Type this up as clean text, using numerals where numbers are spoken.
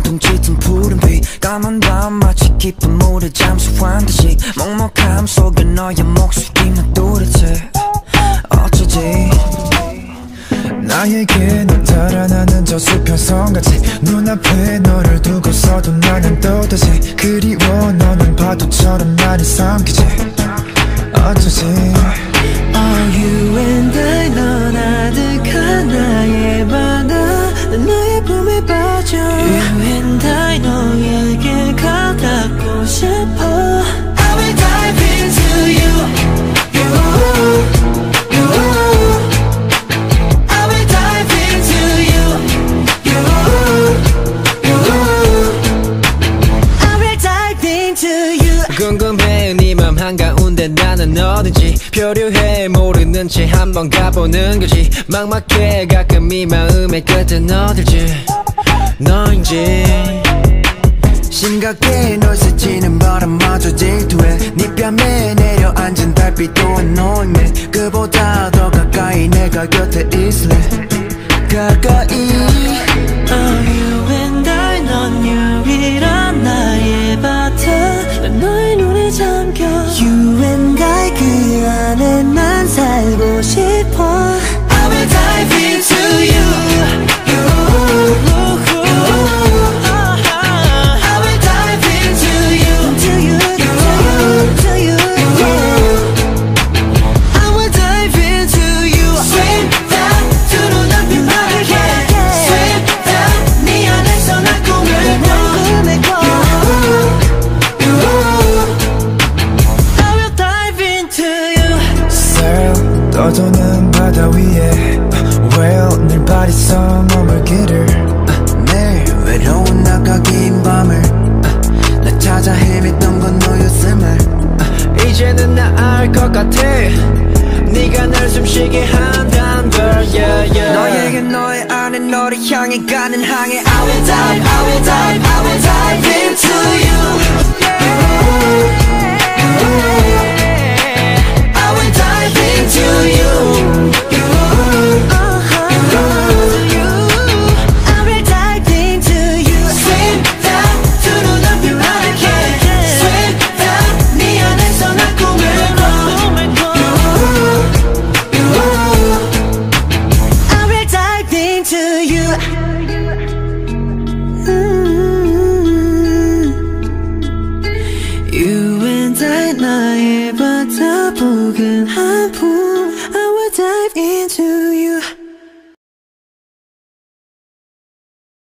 온통 짙은 푸른 빛 까만 밤 마치 깊은 물에 잠수한 듯이 먹먹함 속에 너의 목소리만 도대체 어쩌지 나에게 넌 달아나는 저 수평선같이 눈앞에 너를 두고서도 나는 또다시 그리워 너는 파도처럼 나를 삼키지 어쩌지 You and I 넌 아득한 나의 바다 난 너의 품에 빠져 You and I 너에게 가닿고 싶어 I will dive into you I will dive into you I will dive into you 궁금해 네 맘 한가운데 나는 어딘지 표류해 모르는 채 한번 가보는 거지 막막해 가끔 이 마음의 끝은 어딜지 너인지 심각해 널 스치는 바람마저 질투해 네 뺨에 내려앉은 달빛도 너임해 그보다 더 가까이 내가 곁에 있을래 가까이 You and I 넌 유일한 나의 바다 난 너의 눈에 잠겨 You and I 그 안에만 살고 싶어 I will dive into you I will dive into you I will dive into you Swim down to 눈앞이 파랗게 Swim down 네 안에서 날 꿈을 꿔 I will dive into you Sail 떠도는 바다 위에 Whale 늘 발에서 머물기를 매일 외로운 나가 긴 밤을 나 찾아 헤맸던 건 너였음을 이제는 나 알 것 같아 네가 날 숨쉬게 한단 걸 yeah, yeah. 너에게 너의 안에 너를 향해 가는 항해 I will dive, I will dive, I will dive into you I will dive into you I will dive into you Swim down 두 눈앞이 파랗게 Swim down 네 안에서 날 꿈을 꿔 I will dive into you You and I 나의 바다 포근한 품 I will dive into you